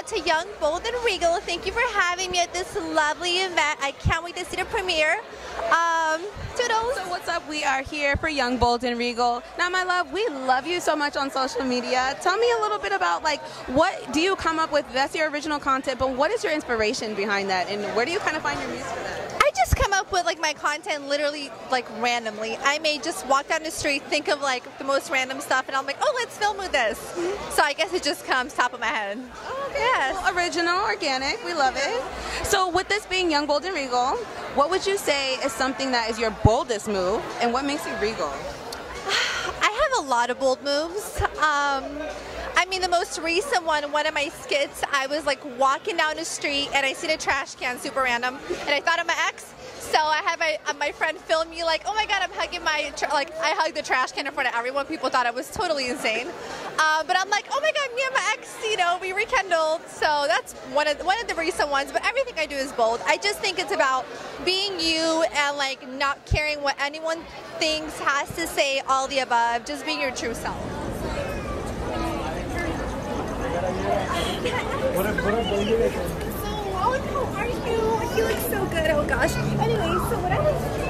out to Young, Bold, and Regal. Thank you for having me at this lovely event. I can't wait to see the premiere. Toodles. So what's up? We are here for Young, Bold, and Regal. Now, my love, we love you so much on social media. Tell me a little bit about, like, what do you come up with? That's your original content, but what is your inspiration behind that, and where do you kind of find your muse for that? I just come up with like my content literally like randomly. I may just walk down the street, think of like the most random stuff, and I'm like, oh, let's film with this. So I guess it just comes top of my head. Okay. Yes. Well, original, organic, we love it. So with this being Young, Bold, and Regal, what would you say is something that is your boldest move, and what makes you regal? I have a lot of bold moves. I mean, the most recent one of my skits, I was like walking down the street and I seen a trash can, super random, and I thought of my ex. So I had my friend film me like, oh my God, I'm hugging I hugged the trash can in front of everyone. People thought I was totally insane. But I'm like, oh my God, me and my ex, we rekindled. So that's one of the recent ones. But everything I do is bold. I just think it's about being you and like not caring what anyone thinks, has to say, all the above. Just being your true self. What up, How are you? You look so good. Oh gosh. Anyway, so what I was